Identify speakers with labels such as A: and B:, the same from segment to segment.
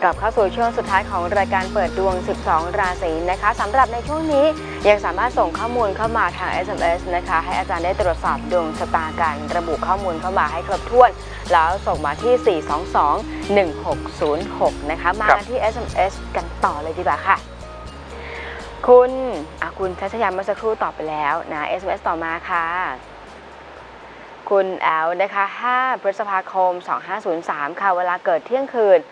A: ลับเข้าสู่ช่วงสุดท้ายของรายการเปิดดวง 12 ราศีนะคะสำหรับในช่วงนี้ยังสามารถส่งข้อมูลเข้ามาทาง SMS นะคะให้อาจารย์ได้ตรวจสอบดวงชะตากันระบุข้อมูลเข้ามาให้ครบถ้วนแล้วส่งมาที่ 422-1606 นะคะมากันที่ SMS กันต่อเลยดีกว่าค่ะคุณชัชยาเมื่อสักครู่ตอบไปแล้วนะ SMS ต่อมาค่ะคุณแอลนะคะ5 พฤษภาคม 2503 ค่ะเวลาเกิดเที่ยงคืน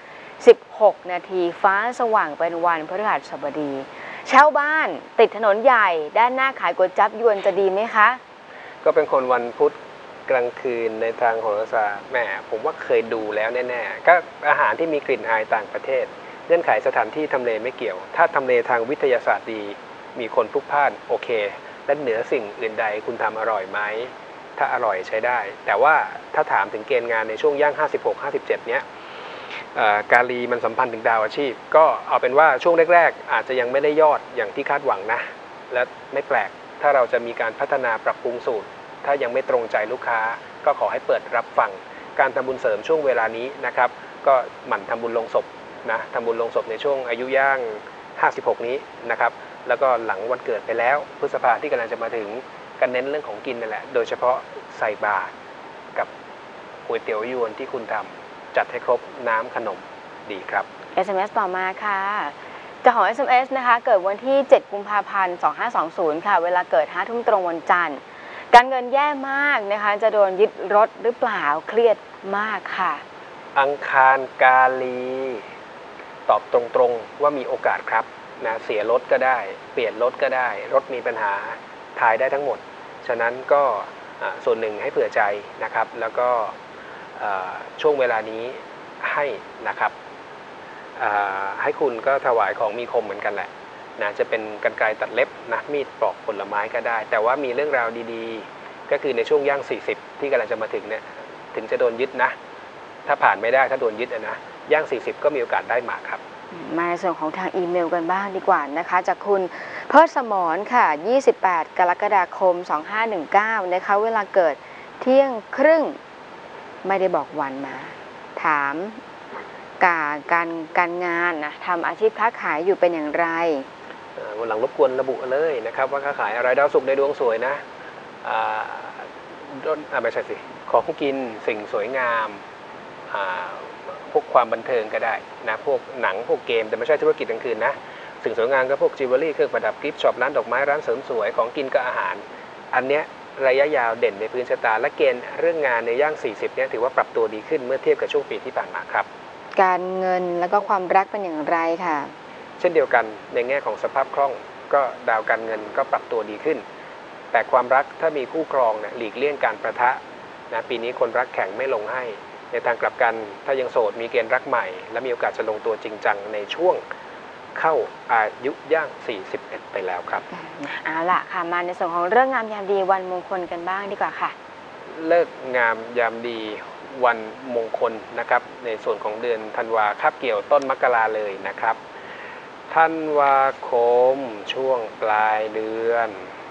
A: 16 นาทีฟ้าสว่างเป็นวันพฤหัสบดีเช่าบ้านติดถนนใหญ่ด้านหน้าขายก๋วยจั๊บยวนจะดีไหมคะ
B: ก็เป็นคนวันพุธกลางคืนในทางโหราศาสตร์แหมผมว่าเคยดูแล้วแน่ๆก็อาหารที่มีกลิ่นอายต่างประเทศเงื่อนไขสถานที่ทำเลไม่เกี่ยวถ้าทำเลทางวิทยาศาสตร์ดีมีคนพลุกพล่านโอเคและเหนือสิ่งอื่นใดคุณทำอร่อยไหมถ้าอร่อยใช้ได้แต่ว่าถ้าถามถึงเกณฑ์งานในช่วงย่าง56-57เนี้ยกาลีมันสัมพันธ์ถึงดาวอาชีพก็เอาเป็นว่าช่วงแรกๆอาจจะยังไม่ได้ยอดอย่างที่คาดหวังนะและไม่แปลกถ้าเราจะมีการพัฒนาปรับปรุงสูตรถ้ายังไม่ตรงใจลูกค้าก็ขอให้เปิดรับฟังการทำบุญเสริมช่วงเวลานี้นะครับก็หมั่นทำบุญลงศพนะทำบุญลงศพในช่วงอายุย่าง56นี้นะครับแล้วก็หลังวันเกิดไปแล้วพฤษภาที่กำลังจะมาถึงกันเน้นเรื่องของกินนั่นแหละโดยเฉพาะใส่บาตรกับก๋วยเตี๋ยวยวนที่คุณทำจัดให้ครบน้ำขนมดีครับ
A: SMS ต่อมาค่ะจะของ SMS นะคะเกิดวันที่7 กุมภาพันธ์ 2520 ค่ะเวลาเกิด 5 ทุ่มตรงวันจันทร์การเงินแย่มากนะคะจะโดนยึดรถหรือเปล่าเครียดมากค่ะ
B: อังคารกาลีตอบตรงๆว่ามีโอกาสครับนะเสียรถก็ได้เปลี่ยนรถก็ได้รถมีปัญหาทายได้ทั้งหมดฉะนั้นก็ส่วนหนึ่งให้เผื่อใจนะครับแล้วก็ช่วงเวลานี้ให้นะครับให้คุณก็ถวายของมีคมเหมือนกันแหละนะจะเป็นกรรไกรตัดเล็บนะมีดปอกผลไม้ก็ได้แต่ว่ามีเรื่องราวดีๆก็คือในช่วงย่าง40ที่กำลังจะมาถึงเนี่ยถึงจะโดนยึดนะถ้าผ่านไม่ได้ถ้าโดนยึดนะย่าง40ก็มีโอกาสได้มาครับ
A: มาในส่วนของทางอีเมลกันบ้างดีกว่านะคะจากคุณเพิร์สมรค่ะ28 กรกฎาคม 2519นะคะเวลาเกิดเที่ยงครึ่งไม่ได้บอกวันมาถามการงานนะทำอาชีพค้าขายอยู่เป็นอย่างไร
B: วันหลังรบกวนระบุเลยนะครับว่าค้าขายอะไรดาวศุกร์ในดวงสวยนะไม่ใช่สิของกินสิ่งสวยงามพวกความบันเทิงก็ได้นะพวกหนังพวกเกมแต่ไม่ใช่ธุรกิจกลางคืนนะสิ่งสวยงามก็พวกจิวเวลรี่เครื่องประดับกิฟต์ช็อปร้านดอกไม้ร้านเสริมสวยของกินก็อาหารอันเนี้ยระยะยาวเด่นในพื้นชะตาและเกณฑ์เรื่องงานในย่าง40เนี่ยถือว่าปรับตัวดีขึ้นเมื่อเทียบกับช่วงปีที่ผ่านมาครับ
A: การเงินแล้วก็ความรักเป็นอย่างไรค่ะ
B: เช่นเดียวกันในแง่ของสภาพคล่องก็ดาวการเงินก็ปรับตัวดีขึ้นแต่ความรักถ้ามีคู่ครองเนี่ยหลีกเลี่ยงการประทะนะปีนี้คนรักแข็งไม่ลงให้ในทางกลับกันถ้ายังโสดมีเกณฑ์รักใหม่และมีโอกาสจะลงตัวจริงจังในช่วงเข้าอายุย่าง41ไปแล้วครับ
A: เอาล่ะค่ะมาในส่วนของเรื่องงามยามดีวันมงคลกันบ้างดีกว่าค่ะ
B: เลิกงามยามดีวันมงคลนะครับในส่วนของเดือนธันวาคาบเกี่ยวต้นมกราเลยนะครับธันวาคมช่วงปลายเดือน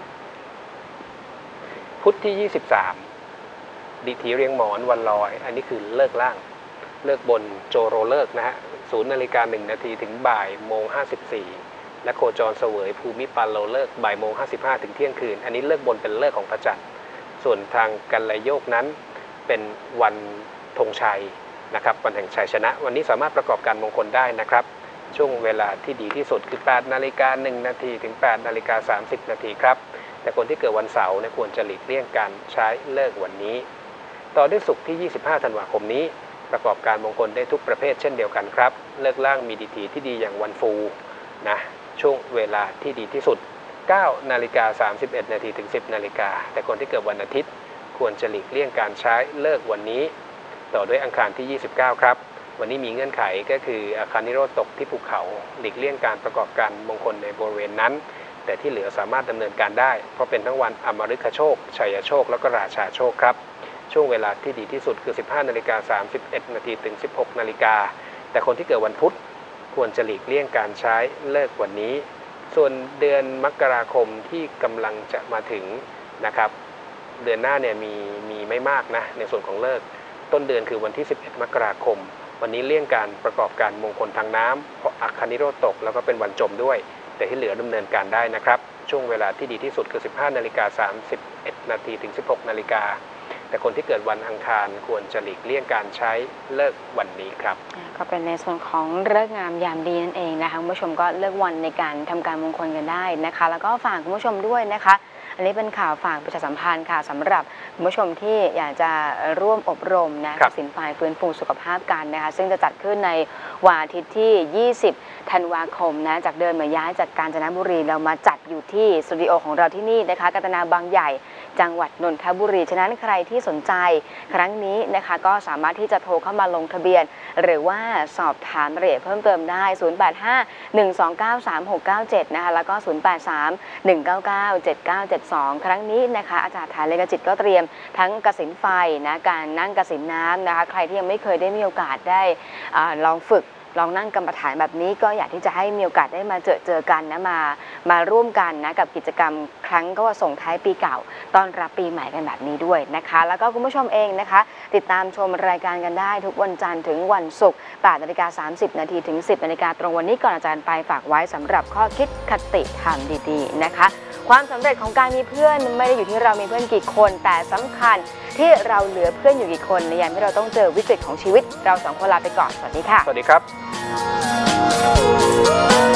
B: พุธที่23ดิถีเรียงหมอนวันลอยอันนี้คือเลิกล่างเลิกบนโจโรเลิกนะฮะ0:01 นาทีถึงบ่ายโมง54และโคจรเสวยภูมิปัลโลเลิกบ่ายโมง55ถึงเที่ยงคืนอันนี้เลิกบนเป็นเลิกของพระจันทร์ส่วนทางกัลโยกนั้นเป็นวันธงชัยนะครับวันแห่งชัยชนะวันนี้สามารถประกอบการมงคลได้นะครับช่วงเวลาที่ดีที่สุดคือ8:01 นาทีถึง8:30 นาทีครับแต่คนที่เกิดวันเสาร์ควรจะหลีกเลี่ยงการใช้เลิกวันนี้ต่อด้วยศุกร์ที่25ธันวาคมนี้ประกอบการมงคลได้ทุกประเภทเช่นเดียวกันครับเลิกล่างมีดีทีที่ดีอย่างวันฟูนะช่วงเวลาที่ดีที่สุด9:31 นาทีถึง10 นาฬิกาแต่คนที่เกิดวันอาทิตย์ควรจะหลีกเลี่ยงการใช้เลิกวันนี้ต่อด้วยอังคารที่29ครับวันนี้มีเงื่อนไขก็คืออาคารนิโรธตกที่ภูเขาหลีกเลี่ยงการประกอบการมงคลในบริเวณนั้นแต่ที่เหลือสามารถดำเนินการได้เพราะเป็นทั้งวันอมฤคโชคชัยโชคแล้วก็ราชาโชคครับช่วงเวลาที่ดีที่สุดคือ 15:31 นาทีถึง 16 นาฬิกาแต่คนที่เกิดวันพุธควรจะหลีกเลี่ยงการใช้เลิกวันนี้ส่วนเดือนมกราคมที่กำลังจะมาถึงนะครับเดือนหน้าเนี่ยมีไม่มากนะในส่วนของเลิกต้นเดือนคือวันที่11 มกราคมวันนี้เลี่ยงการประกอบการมงคลทางน้ำเพราะอัคคนิโรธตกแล้วก็เป็นวันจมด้วยแต่ที่เหลือดำเนินการได้นะครับช่วงเวลาที่ดีที่สุดคือ 15:31 นาทีถึง 16 นาฬิกาแต่คนที่เกิดวันอังคารควรจะหลีกเลี่ยงการใช้เลิกวันนี้ครับ
A: ก็เป็นในส่วนของฤกษ์งามยามดีนั่นเองนะคะคุณผู้ชมก็เลือกวันในการทำการมงคลกันได้นะคะแล้วก็ฝากคุณผู้ชมด้วยนะคะอันนี้เป็นข่าวฝากประชาสัมพันธ์ค่ะสำหรับคุณผู้ชมที่อยากจะร่วมอบรมนะสินฝ่ายฟื้นฟูสุขภาพกันนะคะซึ่งจะจัดขึ้นในวันอาทิตย์ที่ 20 ธันวาคมนะจากเดิมมาย้ายจากกาญจนบุรีเรามาจัดอยู่ที่สตูดิโอของเราที่นี่นะคะกาญจนาบางใหญ่จังหวัดนนทบุรีฉะนั้นใครที่สนใจครั้งนี้นะคะก็สามารถที่จะโทรเข้ามาลงทะเบียนหรือว่าสอบถามรายละเอียดเพิ่มเติมได้ 0851293697 นะคะแล้วก็ 0831997972 ครั้งนี้นะคะอาจารย์ฐานเลขจิตก็เตรียมทั้งกสิณไฟนะการนั่งกสิณน้ำนะคะใครที่ยังไม่เคยได้มีโอกาสได้ลองฝึกลองนั่งกรรมฐานแบบนี้ก็อยากที่จะให้มีโอกาสได้มาเจอกันนะมาร่วมกันนะกับกิจกรรมครั้งก็ว่าส่งท้ายปีเก่าต้อนรับปีใหม่กันแบบนี้ด้วยนะคะแล้วก็คุณผู้ชมเองนะคะติดตามชมรายการกันได้ทุกวันจันทร์ถึงวันศุกร์ 8:30 นาทีถึง 10 นาฬิกาตรงวันนี้ก่อนอาจารย์ไปฝากไว้สำหรับข้อคิดคติธรรมดีๆนะคะความสำเร็จของการมีเพื่อนไม่ได้อยู่ที่เรามีเพื่อนกี่คนแต่สำคัญที่เราเหลือเพื่อนอยู่กี่คนในยามที่เราต้องเจอวิกฤตของชีวิตเรา2 คนลาไปก่อนสวัสดีค่ะ
B: สวัสดีครับ